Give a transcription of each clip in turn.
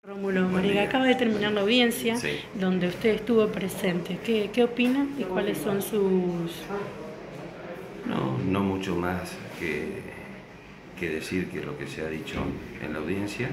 Rómulo Mariga, acaba de terminar la audiencia, Sí. donde usted estuvo presente. ¿Qué opina y cuáles son sus...? No mucho más que decir que lo que se ha dicho en la audiencia.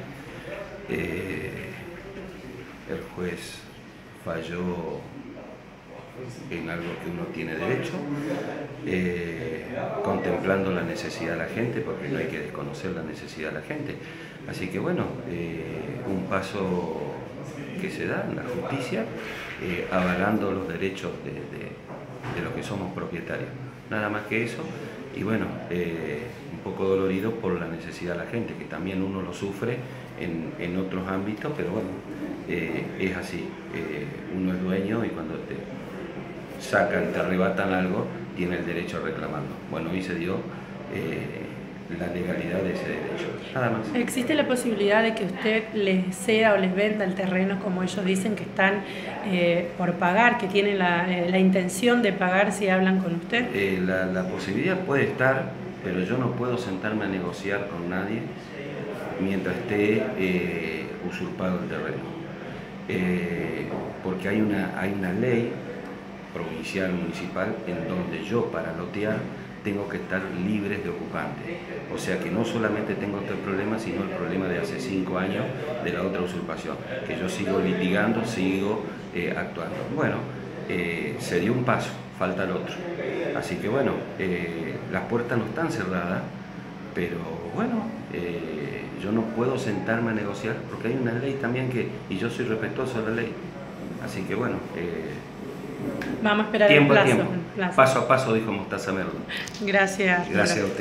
El juez falló en algo que uno tiene derecho, contemplando la necesidad de la gente, porque no hay que desconocer la necesidad de la gente. Así que bueno, un paso que se da en la justicia, avalando los derechos de los que somos propietarios. Nada más que eso, y bueno, un poco dolorido por la necesidad de la gente, que también uno lo sufre en otros ámbitos, pero bueno, es así. Uno es dueño y cuando te sacan, te arrebatan algo, tiene el derecho a reclamarlo. Bueno, hoy se dio la legalidad de ese derecho, nada más. ¿Existe la posibilidad de que usted les ceda o les venda el terreno, como ellos dicen que están por pagar, que tienen la intención de pagar si hablan con usted? La posibilidad puede estar, pero yo no puedo sentarme a negociar con nadie mientras esté usurpado el terreno. Porque hay una ley provincial, municipal, en donde yo para lotear tengo que estar libres de ocupantes. O sea que no solamente tengo este problema, sino el problema de hace 5 años de la otra usurpación, que yo sigo litigando, sigo actuando. Bueno, se dio un paso, falta el otro. Así que bueno, las puertas no están cerradas, pero bueno, yo no puedo sentarme a negociar porque hay una ley también y yo soy respetuoso de la ley. Así que bueno, vamos a esperar tiempo el a plazo. tiempo, paso a paso, dijo Mostaza Merlo. Gracias. Gracias a usted.